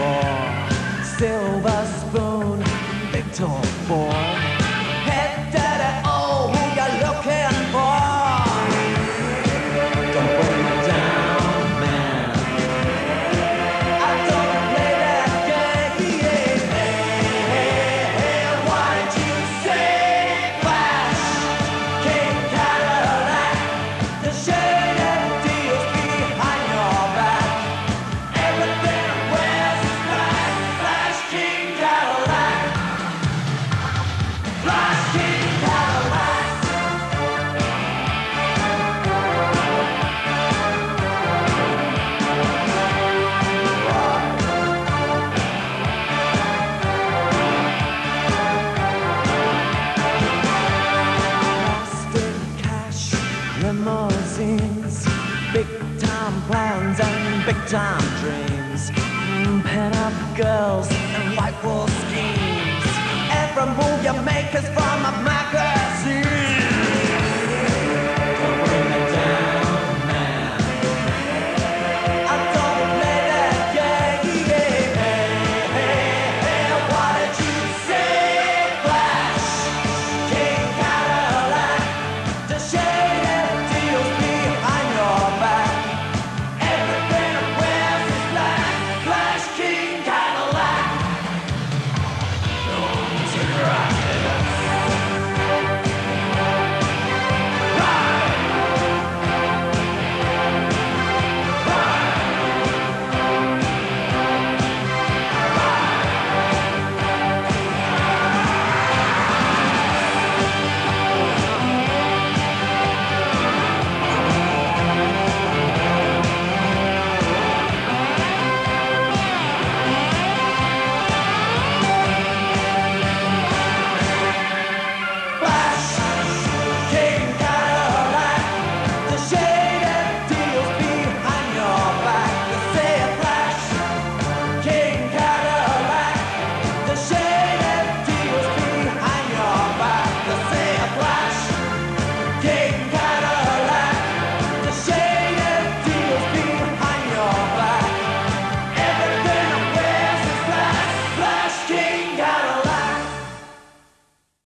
for. Silver spoon, Victor Ford. Head daddy, oh, who you looking for? Don't bring me down, man. I don't play that game. Hey, why did you say flash? King Cadillac, the shaded deals behind your back. Everything wears is black. Flash King Cadillac. Flash King Cadillac. Plastic cash, limousines, big time plans and big time dreams, pin-up girls and white wool schemes. Every move you make is from a man.